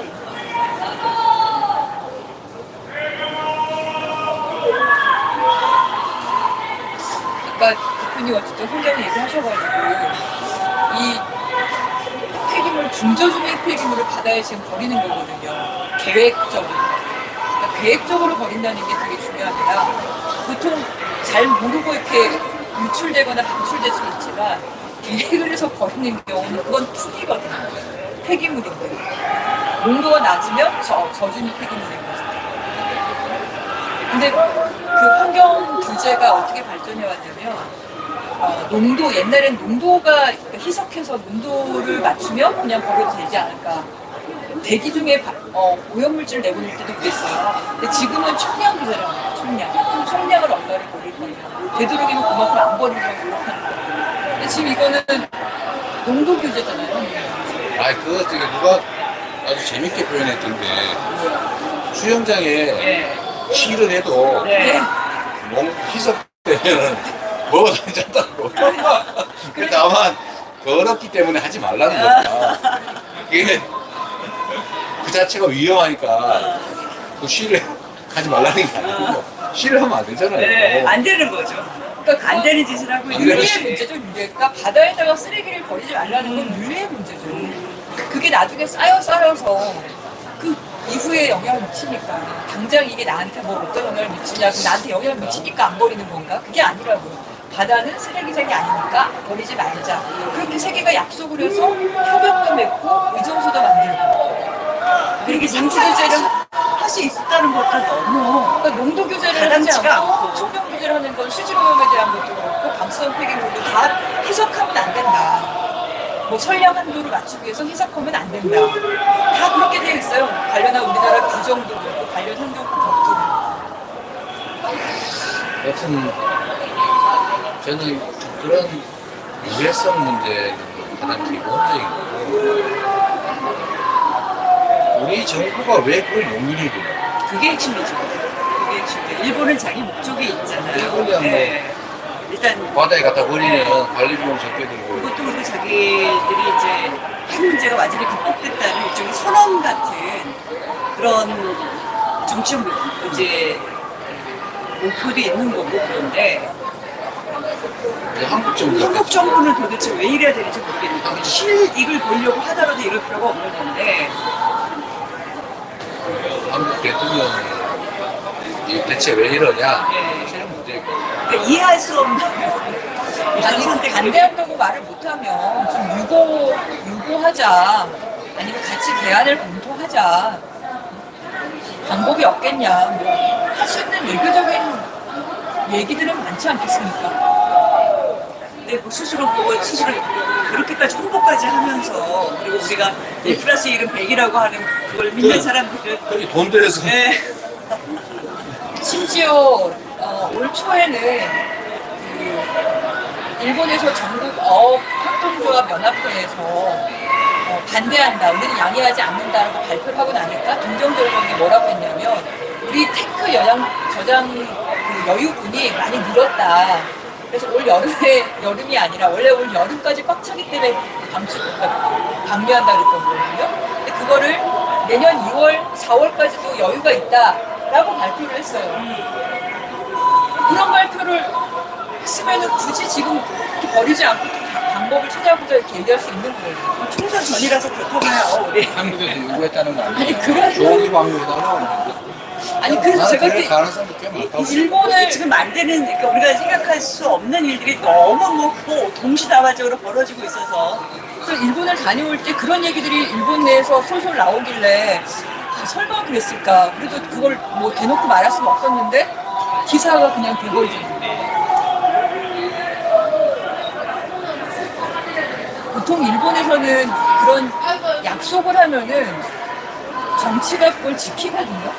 아까 대표님 어쨌든 환경 얘기하셔가지고 이 폐기물 중저중의 폐기물을 바다에 지금 버리는 거거든요. 계획적으로. 그러니까 계획적으로 버린다는 게 되게 중요합니다. 보통 잘 모르고 이렇게 유출되거나 방출될 수 있지만 계획을 해서 버리는 경우는 그건 투기거든요. 폐기물인데 농도가 낮으면 저준이 폐기물인 거죠. 근데 그 환경 규제가 어떻게 발전해 왔냐면 농도, 옛날엔 농도가 희석해서 농도를 맞추면 그냥 버려도 되지 않을까. 대기 중에 오염물질을 내보낼 때도 그랬어요. 근데 지금은 총량 규제를 합니다. 총량. 그럼 총량을 얼마를 버릴 거냐. 되도록이면 그만큼 안 버리려고 노력하는 거예요. 근데 지금 이거는 농도 규제잖아요. 그거 되게 누가 아주 재밌게 표현했던데 수영장에 시를 해도 몸 희석되면은 먹어도 괜찮다고. 근데 다만 더럽기 때문에 하지 말라는 거야. 이게 그 자체가 위험하니까 그 시를 하지 말라는 게 아니고 시를 하면 안 되잖아요. 네, 안 되는 거죠. 그러니까 안 되는 짓을 하고 있는 윤리의 문제죠. 그러니까 바다에다가 쓰레기를 버리지 말라는 건 윤리의 문제죠. 그게 나중에 쌓여서 그 이후에 영향을 미치니까 당장 이게 나한테 뭐 어떤 영향을 미치냐, 나한테 영향을 미치니까 안 버리는 건가? 그게 아니라고요. 바다는 쓰레기장이 아니니까 버리지 말자. 그렇게 세계가 약속을 해서 협약도 맺고 의정서도 만들고 그렇게 농도 규제를 할 수 있었다는 것도 너무 그러니까 농도 규제를 하지 않고 총량 규제를 하는 건 수질오염에 대한 것도 그렇고 방사성 폐기물도 다 희석하면 안 된다. 뭐 선량 한도를 맞추기 위해서 희석하면 안 된다. 다 그렇게 되어 있어요. 관련한 우리나라 규정도 그렇고 관련 행정법도 그렇고. 여튼 저는 그런 유해성 문제는 가장 기본적인 거고 우리 정부가 왜 그걸 용인해 주나? 그게 핵심이죠. 그게 핵심이에요. 일본은 자기 목적이 있잖아요. 일본이야 뭐 일단 바다에 갖다 버리면 관리비용 적게 들고 그것도 그리고 자기들이 이제 핵 문제가 완전히 극복됐다는 일종의 선언 같은 그런 정치적 이제 목표도 있는 거고 그런데 한국 정부가 한국 정부는 도대체 왜 이래야 되는지 모르겠는데 실익을 보려고 하더라도 이럴 필요가 없는 건데 한국 대통령이 이게 대체 왜 이러냐? 네. 제일 문제고. 그러니까 이해할 수 없는 아니 반대한다고 말을 못하면 좀 유보하자 아니면 같이 대안을 검토하자 방법이 없겠냐 뭐 할 수 있는 외교적인 얘기들은 많지 않겠습니까? 근데 뭐 스스로 그렇게까지 홍보까지 하면서 그리고 우리가 1+1은 100이라고 하는 그걸 믿는 사람들은 거기 돈 들여서 네. 심지어 올 초에는 그 일본에서 전국 어업 협동조합 연합회에서 반대한다, 우리는 양해하지 않는다라고 발표를 하고 나니까 동정절경이 뭐라고 했냐면 우리 탱크 저장 그 여유분이 많이 늘었다. 그래서 올 여름이 아니라 원래 올 여름까지 꽉 차기 때문에 방류한다 그랬던 거거든요. 근데 그거를 내년 2월, 4월까지도 여유가 있다라고 발표를 했어요. 그런 발표를 했으면 굳이 지금 이렇게 버리지 않고 또 방법을 찾아보자 이렇게 얘기할 수 있는 거예요. 총선 전이라서 그렇다면 우리 한국에서 요구했다는 거 아니에요? 아니 그런 조기 방류해달라고. 아니 그래서 제가 그럴 그때 가능성이 꽤 많다고. 일본을 지금 안 되는 그러니까 우리가 생각할 수 없는 일들이 너무 동시다발적으로 벌어지고 있어서 그래서 일본을 다녀올 때 그런 얘기들이 일본 내에서 솔솔 나오길래 설마 그랬을까. 그래도 그걸 뭐 대놓고 말할 수는 없었는데 기사가 그냥 돼버리죠. 보통 일본에서는 그런 약속을 하면은 정치가 그걸 지키거든요.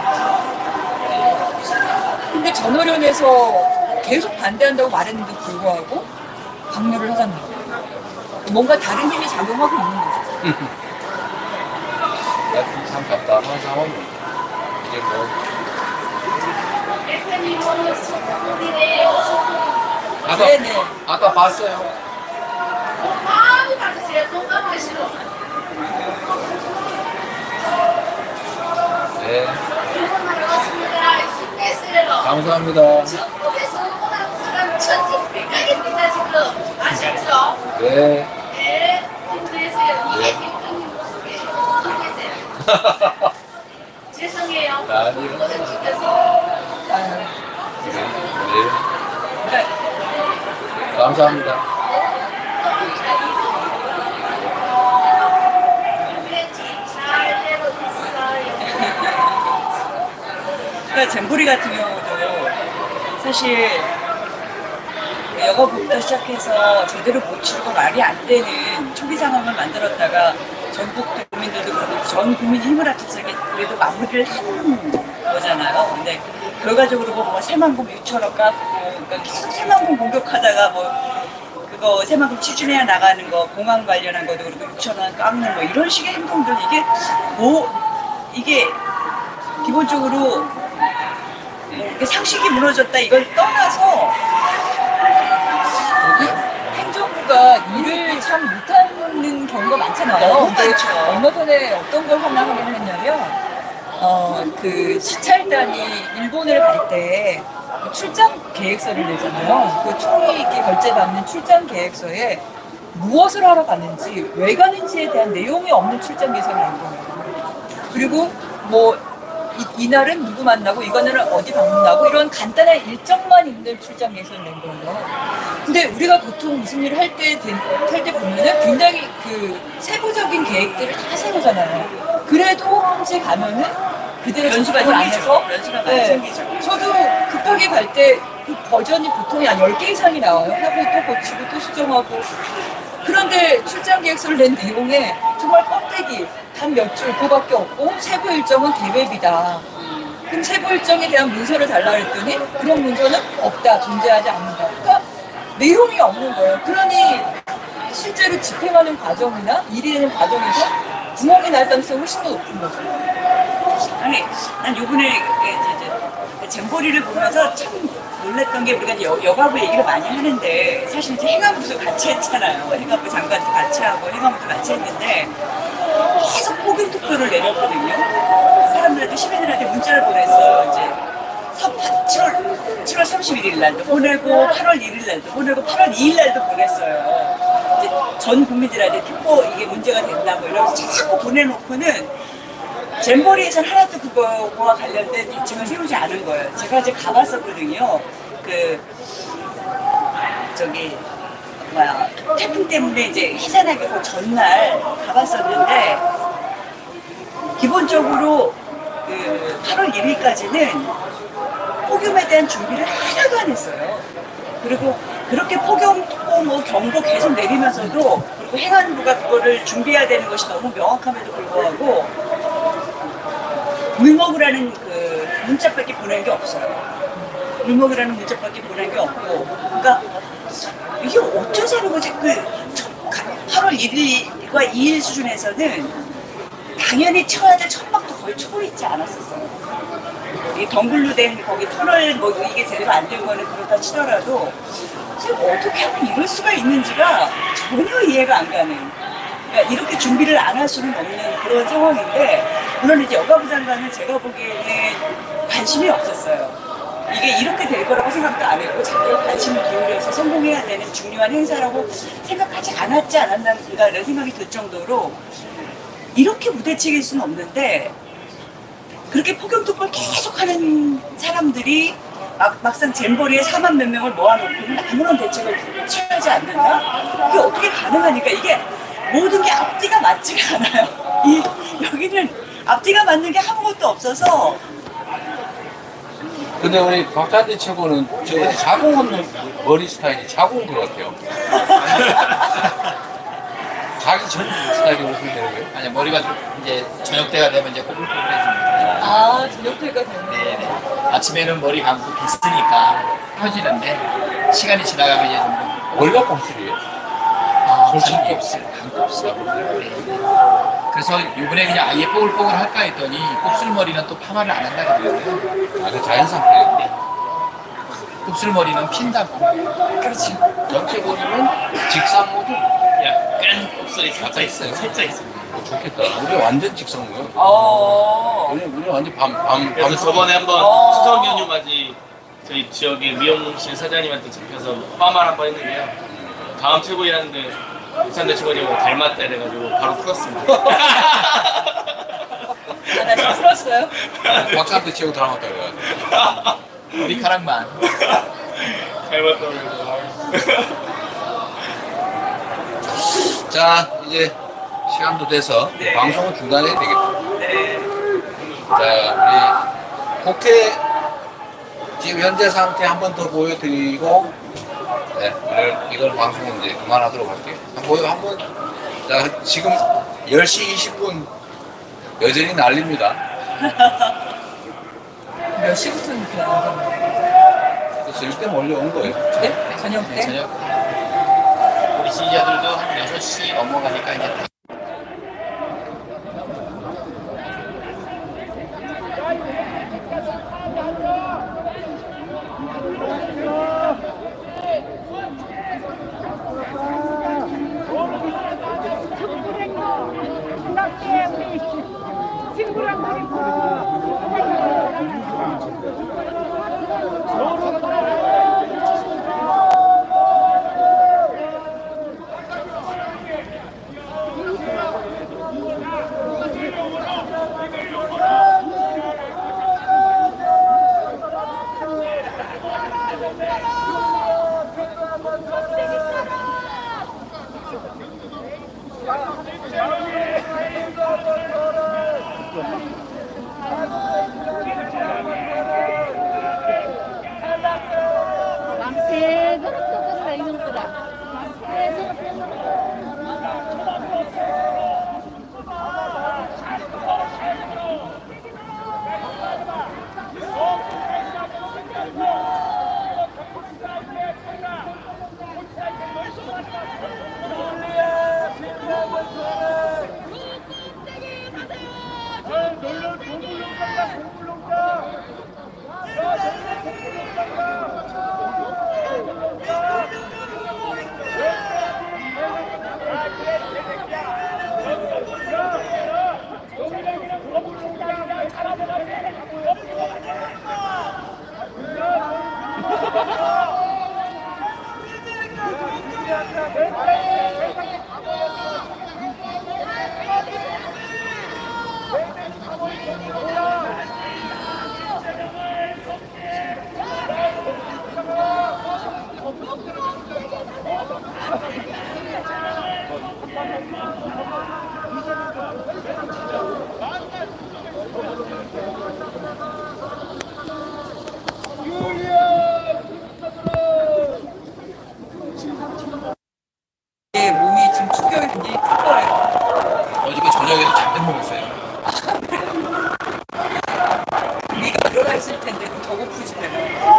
근데 전월연에서 계속 반대한다고 말했는데 불구하고 방류를 하잖아요. 뭔가 다른 힘이 작용하고 있는 거죠. 참 답답한 상황이에요. 이게 뭐 네네. 아까 봤어요. 네. 감사합니다. 네. 죄송해요. 아니요. 네. 감사합니다. 그러니까 잼부리 같은 경우도 사실 여가부터 시작해서 제대로 못 치르고 말이 안 되는 초기 상황을 만들었다가 전국 국민들도 그렇고 전 국민이 힘을 합쳐서 그래도 마무리를 한 거잖아요. 근데 결과적으로 뭐 새만금 6천억 깎고 그러니까 계속 새만금 공격하다가 뭐 그거 새만금 취준해야 나가는 거 공항 관련한 것도 그렇고 6천원 깎는 뭐 이런 식의 행동들 이게 기본적으로 상식이 무너졌다 이걸 떠나서 행정부가 일을 참 못하는 경우가 많잖아요. 너무 근데 많죠. 얼마 전에 어떤 걸 하나를 했냐면 그 시찰단이 일본을 갈 때 출장 계획서를 내잖아요. 그 총리 결재받는 출장 계획서에 무엇을 하러 갔는지 왜 가는지에 대한 내용이 없는 출장 계획서를 낸 거예요. 그리고 뭐 이날은 누구 만나고 이거는 어디 방문하고 이런 간단한 일정만 있는 출장 계획서를 낸 거예요. 근데 우리가 보통 무슨 일을 할 때 보면은 굉장히 그 세부적인 계획들을 다 세우잖아요. 그래도 현재 가면은 그대로 연수가 접근을 안 생기죠. 해서 연수가 많이 생기죠. 저도 급하게 갈 때 그 버전이 보통 한 10개 이상이 나와요. 하고 또 고치고 또 수정하고. 그런데 출장 계획서를 낸 내용에 정말 껍데기 단 몇 줄 그거밖에 없고 세부 일정은 계획이다. 그럼 세부 일정에 대한 문서를 달라 그랬더니 그런 문서는 없다. 존재하지 않는다. 그러니까 내용이 없는 거예요. 그러니 실제로 집행하는 과정이나 일하는 과정에서 구멍이 날 가능성이 훨씬 더 높은 거죠. 아니, 난 요번에 이제 잼버리를 보면서 참 놀랐던 게 우리가 이제 여가부 얘기를 많이 하는데 사실 이제 행안부도 같이 했잖아요. 행안부 장관도 같이 하고 행안부도 같이 했는데 계속 폭염 투표를 내렸거든요. 사람들한테 시민들한테 문자를 보냈어요. 이제 7월 31일 날도 보내고 8월 1일 날도 보내고 8월 2일 날도 보냈어요. 이제 전 국민들한테 투표 이게 문제가 된다고 이러면서 자꾸 보내놓고는 잼버리에서는 하나도 그거와 관련된 대책을 세우지 않은 거예요. 제가 이제 가봤었거든요. 태풍 때문에 이제 해산하기 그 전날 가봤었는데, 기본적으로 8월 1일까지는 폭염에 대한 준비를 하나도 안 했어요. 그리고 그렇게 폭염 뭐 경보 계속 내리면서도, 그리고 행안부가 그거를 준비해야 되는 것이 너무 명확함에도 불구하고 물 먹으라는 그 문자밖에 보낸 게 없어요. 물 먹으라는 문자밖에 보낸 게 없고, 그러니까 이게 어쩌자는 거지. 8월 1일과 2일 수준에서는 당연히 쳐야 될 천막도 거의 치고 있지 않았었어요. 이 덩굴로 된 거기 터널 뭐 이게 제대로 안 된 거는 그렇다 치더라도 어떻게 하면 이럴 수가 있는지가 전혀 이해가 안 가는. 그러니까 이렇게 준비를 안 할 수는 없는 그런 상황인데, 물론 이제 여가부 장관은 제가 보기에는 관심이 없었어요. 이게 이렇게 될 거라고 생각도 안 했고, 자기가 관심을 기울여서 성공해야 되는 중요한 행사라고 생각하지 않았지 않았나라는 생각이 들 정도로, 이렇게 무대책일 수는 없는데 그렇게 폭염특보를 계속하는 사람들이 막상 잼버리에 4만 몇 명을 모아놓고는 아무런 대책을 취하지 않는다? 이게 어떻게 가능하니까. 이게 모든 게 앞뒤가 맞지가 않아요. 여기는 앞뒤가 맞는 게 아무것도 없어서. 근데 우리 박찬대 최고는 저 자궁 없는 머리 스타일이 자궁인 것 같아요. 자기 전 스타일이 어떻게 되는 거예요? 아니 머리가 좀 이제 저녁 때가 되면 이제 꼬불꼬불해집니다. 아, 저녁 때가 되네. 네. 아침에는 머리 감고 빗으니까 펴지는데 시간이 지나가면 이제 좀 원래 곱슬이에요. 솔직히 반곱슬. 네. 그래서 이번에 그냥 아예 뽀글뽀글 할까 했더니 곱슬머리는 또 파마를 안 한다 그러더라고요. 아, 그 자연 상태예요. 네. 곱슬머리는 핀다고. 그렇지. 전체 보시면 직상모도 약간 곱슬이 살짝 있어요. 살짝 있어요. 좋겠다. 우리 완전 직상모요. 우리 완전 그래서 저번에 한번 추석 연휴 맞이 저희 지역의 미용실 사장님한테 잡혀서 파마를 한번 했는데요. 다음 최고 일하는데 박찬대 최고님하고 닮았다 이래가지고 바로 풀었습니다. 나 지금 풀었어요? 박찬대 최고 닮았다 그래가지고. 머리카락만. 닮았다고 그래서. 자, 이제 시간도 돼서 네. 방송을 중단해야 되겠다. 네. 자, 우리 국회 지금 현재 상태 한 번 더 보여드리고, 네, 이걸 방송은 이제 그만하도록 할게요. 한번. 자, 지금 10시 20분 여전히 난립니다. 몇 시부터 이렇게 나온 거예요? 그래서 이때 몰려온 거예요. 네? 저녁 때? 네, 저녁. 우리 지지자들도 한 6시 넘어가니까 이제 다 친구랑 말이고 밤새도록 떠들어라 이놈들아. 제 몸이 지금 충격이 굉장히 큰 거예요. 어저께 저녁에도 잠들 먹었어요. 위가 일어나 있을 텐데 더 고프시네요.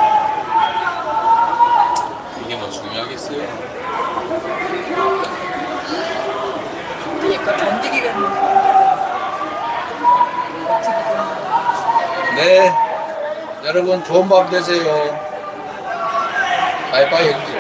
이게 뭐 중요하겠어요? 그러니까 견디기가 힘든 어떻게든. 네, 여러분 좋은 밤 되세요. 바이바이 해주세요.